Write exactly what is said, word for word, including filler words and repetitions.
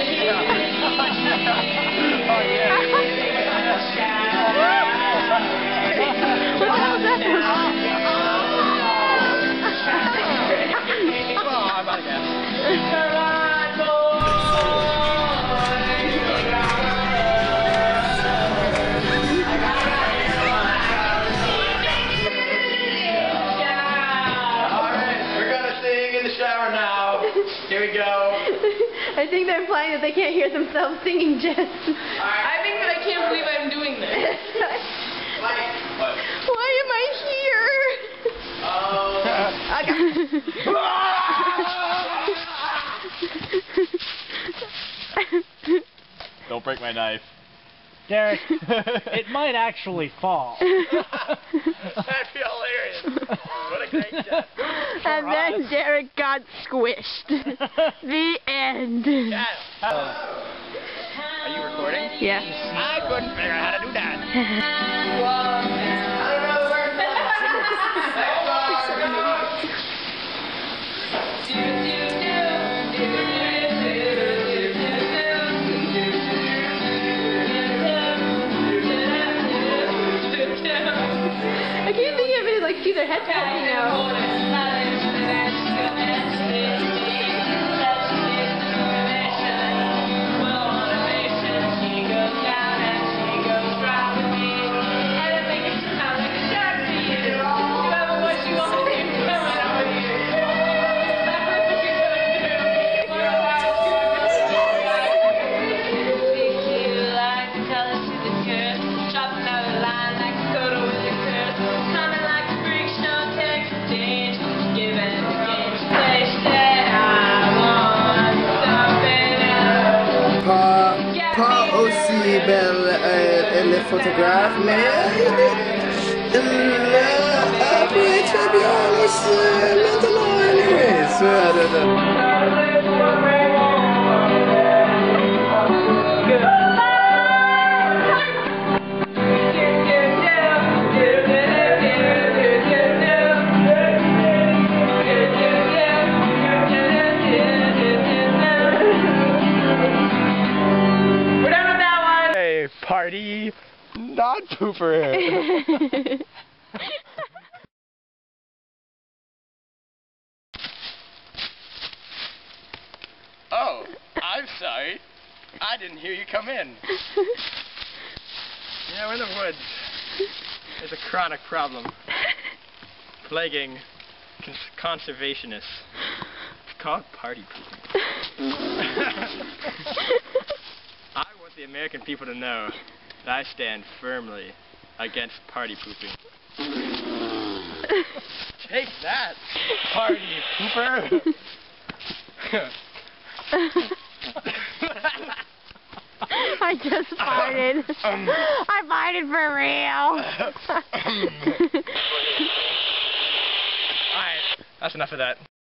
Here we go. I think they're implying that they can't hear themselves singing, Jess. I think that I can't believe I'm doing this. What? Why am I here? Oh. Don't break my knife. Derek, it might actually fall. That'd be hilarious. What a great shot. And then Derek got squished. The end. Yeah. Uh, are you recording? Yeah. I couldn't figure out how to do that. I can't think of it, like, see their heads popping out. Pas aussi belle euh, les photographes, mais elle a appris très bien aussi maintenant, anyways. Party not pooper. Oh, I'm sorry. I didn't hear you come in. Yeah, we're in the woods. There's a chronic problem plaguing cons conservationists. It's called party pooping. I want the American people to know that I stand firmly against party pooping. Take that, party pooper! I just farted. Um, I farted for real. Alright, that's enough of that.